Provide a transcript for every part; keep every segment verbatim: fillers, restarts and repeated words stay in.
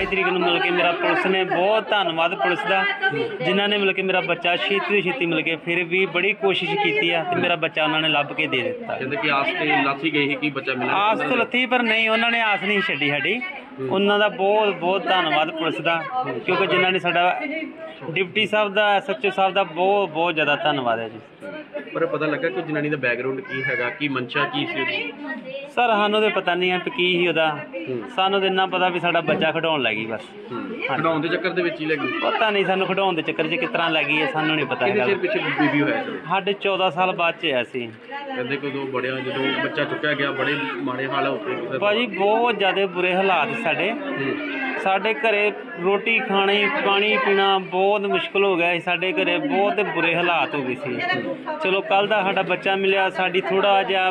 By तरीक नूं मिल के मेरा पुलिस ने बहुत धन्नवाद पुलिस का जिन्होंने मिल के मेरा बच्चा छेती तो छेती मिल के फिर भी बड़ी कोशिश की है तो मेरा बच्चा उन्होंने लभ के दे दिता। कहते कि आस ते लाथी गई कि बच्चा मिला आस तो लथी पर नहीं उन्होंने आस नहीं छड्डी साडी उन्होंने बहुत बहुत धन्नवाद पुलिस का क्योंकि जिन्होंने साडा डिप्टी साहब का एस एच ओ साहब का बहुत बहुत ज़्यादा धन्नवाद है जी। पर पता लगा कि जनानी का बैकग्राउंड की हैगा की मंशा की सी सर सानू तो पता नहीं है कि की ही उहदा सानू तो इन्ना पता भी साडा बच्चा खिडाउण लगी बस खिडाउण दे चक्कर दे विच ही लगी पता नहीं सानू खिडाउण दे चक्कर च किस तरह लगी है सानू नहीं पता है। पिछे बेबी होया साढ़े चौदह साल बाद च है सी कहते कदों बड़े जो बच्चा चुक्या गया बड़े माड़े हाल होते भाजी बहुत ज़्यादा बुरे हालात साढ़े साढ़े घरे रोटी खानी पानी पीना बहुत मुश्किल हो गया साढ़े घरे बहुत बुरे हालात हो गए सी। चलो कल का साडा बच्चा मिलिया साड़ी थोड़ा जिहा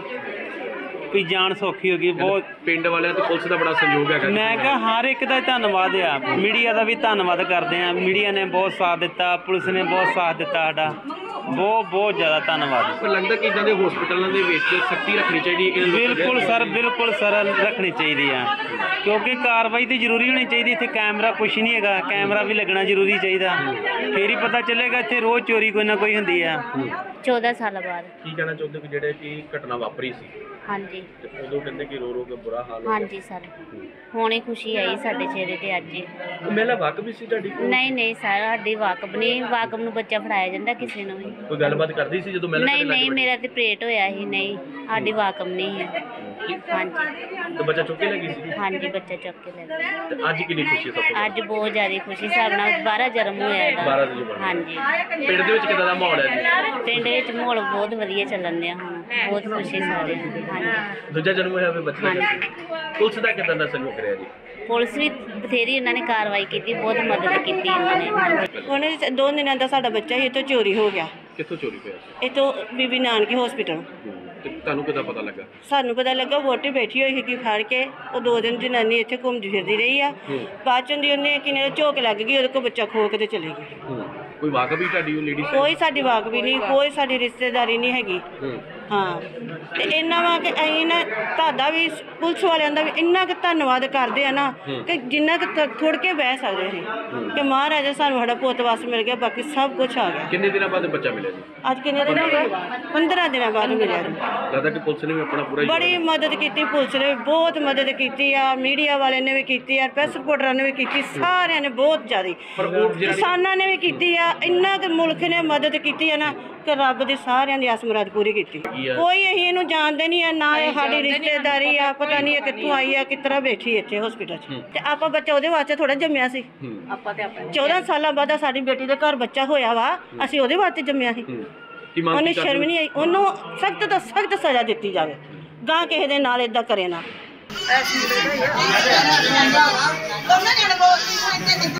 कोई जान सौखी हो गई बहुत पिंड वाले तो पुलिस का बड़ा सहयोग है। मैं कहा हर एक का धन्नवाद आ मीडिया का भी धन्नवाद करते हैं मीडिया ने बहुत साथ दिता पुलिस ने बहुत साथ दिता साडा बहुत बहुत ज़्यादा धन्नवाद। पर लगता कि इदां दे हॉस्पिटलों के विच सख्ती रखनी चाहिए बिल्कुल सर बिल्कुल सर रखनी चाहिए है क्योंकि कार्रवाई तो जरूरी होनी चाहिए इतने कैमरा कुछ नहीं है कैमरा भी लगना जरूरी चाहिए फिर ही पता चलेगा इतने रोज़ चोरी कोई ना कोई होंगी है। चौदह साल बाद की कहना चाहते कि जेडे की घटना वापरी सी हाँ जी उदों कहते कि रो रो के बुरा हाल हाँ जी सर हुणे खुशी आई साडे चेहरे ते अज मेला वाकब सी तुहाडी नहीं नहीं सर साडी वाकब नहीं वाकब नूं बच्चा फड़ाया जांदा किसी नूं भी कोई गलबात करदी सी जदों मेला नहीं नहीं मेरा ते प्रेट होया ही नहीं साडी वाकब नहीं है हाँ जी तो बच्चा चुक के लगी सी हाँ जी बच्चा चुक के लगी ते अज कितनी खुशी है सब अज बहुत ज़्यादा खुशी हिसाब नाल बारह जन्म होया इहदा बारह जन्म हाँ जी पिंड दे विच किदां दा माहौल है जी पिंड विच माहौल बहुत वधिया ਚੱਲਣ ਦਿਆ ਹੁਣ बहुत खुशी सारे हाँ जी दूजा जन्म होया फिर बच्चा पुलिस दा किदां दा सहयोग करिया जी पुलिस भी बथेरी उन्होंने कार्रवाई की बहुत मदद की उन्होंने उन्हें दो दिन का साडा बच्चा ही तो चोरी हो गया कित्थों चोरी होया ये तो बीबी नानकी हॉस्पिटल ਤੁਹਾਨੂੰ ਕਿਦਾਂ ਪਤਾ ਲੱਗਾ ਸਾਨੂੰ ਪਤਾ ਲੱਗਾ ਵੋਟੀ ਬੈਠੀ ਹੋਈ ਸੀ ਫੜ ਕੇ ਉਹ ਦੋ ਦਿਨ ਜਨਾਨੀ ਇੱਥੇ ਘੁੰਮਦੀ ਫਿਰਦੀ ਰਹੀ ਆ ਬਾਅਦ ਚੋਂ ਦੀ ਉਹਨੇ ਕਿਨੇ ਝੋਕ ਲੱਗ ਗਈ ਉਹਦੇ ਕੋਲ ਬੱਚਾ ਖੋ ਕੇ ਤੇ ਚਲੇ ਗਈ ਕੋਈ ਵਾਕਫ ਵੀ ਤੁਹਾਡੀ ਉਹ ਲੇਡੀ ਕੋਈ ਸਾਡੀ ਵਾਕਫੀ ਨਹੀਂ ਕੋਈ ਸਾਡੀ ਰਿਸ਼ਤੇਦਾਰੀ ਨਹੀਂ ਹੈਗੀ ਹਾਂ ਤੇ ਇੰਨਾ ਵਾ ਕਿ ਅਸੀਂ ਨਾ ਤੁਹਾਡਾ ਵੀ ਪੁਲਿਸ ਵਾਲਿਆਂ ਦਾ ਵੀ ਇੰਨਾ ਕੁ ਧੰਨਵਾਦ ਕਰਦੇ ਆ ਨਾ ਕਿ ਜਿੰਨਾ ਕੁ ਥੋੜ ਕੇ ਬਹਿ ਸਕਦੇ ਸੀ ਕਿ ਮਹਾਰਾਜ ਸਾਨੂੰ ਸਾਡਾ ਪੁੱਤ ਵਾਸ ਮਿਲ ਗਿਆ ਬਾਕੀ ਸਭ ਕੁਝ ਆ ਗਿਆ। ਕਿੰਨੇ ਦਿਨਾਂ ਬਾਅਦ ਬੱਚਾ ਮਿਲਿਆ ਜੀ ਅੱਜ ਕਿੰਨੇ ਦਿਨ ਹੋ ਗਏ ਪੰਦਰਾਂ ਦਿਨਾਂ ਬਾਅਦ ਮਿਲਿਆ ਜੀ। ਲੱਗਦਾ ਕਿ ਪੁਲਿਸ ਨੇ ਵੀ ਆਪਣਾ ਪੂਰਾ ਬੜੀ ਮਦਦ ਕੀਤੀ ਪੁਲਿਸ ਨੇ ਬਹੁਤ ਮਦਦ ਕੀਤੀ ਆ ਮੀਡੀਆ ਵਾਲਿਆਂ ਨੇ ਵੀ ਕੀਤੀ ਆ ਪ੍ਰੈਸ ਰਿਪੋਰਟਰਾਂ ਨੇ ਵੀ ਕੀਤੀ ਸਾਰਿਆਂ ਨੇ ਬਹੁਤ ਜ਼ਿਆਦਾ ਕਿਸਾਨਾਂ ਨੇ ਵੀ ਕੀਤੀ ਆ ਇੰਨਾ ਕਿ ਮੁਲਕ ਨੇ ਮਦਦ ਕੀਤੀ ਆ ਨਾ ਕਿ ਰੱਬ ਦੀ ਸਾਰਿਆਂ ਦੀ ਆਸ ਮੁਰਾਦ ਪੂਰੀ ਕੀਤੀ। ਕੋਈ ਅਸੀਂ ਇਹਨੂੰ ਜਾਣਦੇ ਨਹੀਂ ਆ ਨਾ ਇਹ ਸਾਡੀ ਰਿਸ਼ਤੇਦਾਰੀ ਆ ਪਤਾ ਨਹੀਂ ਇਹ ਕਿੱਥੋਂ ਆਈ ਆ ਕਿਸ ਤਰ੍ਹਾਂ ਬੈਠੀ ਇੱਥੇ ਹਸਪੀਟਲ 'ਚ ਤੇ ਆਪਾਂ ਬੱਚਾ ਉਹਦੇ ਵਾਸਤੇ ਥੋੜਾ ਜੰਮਿਆ ਸੀ ਆਪਾਂ ਤੇ ਆਪਾਂ ਚੌਦਾਂ ਸਾਲਾਂ ਬਾਅਦ ਸਾਡੀ ਬੇਟੀ ਦੇ ਘਰ ਬੱਚਾ ਹੋਇਆ ਵਾ ਅਸੀਂ ਉਹਦੇ ਵਾਸਤੇ ਜੰਮਿਆ ਸੀ ਉਹਨੇ ਸ਼ਰਮ ਨਹੀਂ ਆਈ ਉਹਨੂੰ ਸਖਤ ਤੋਂ ਸਖਤ ਸਜ਼ਾ ਦਿੱਤੀ ਜਾਵੇ ਗਾਂ ਕਿਸੇ ਦੇ ਨਾਲ ਇਦਾਂ ਕਰੇ ਨਾ।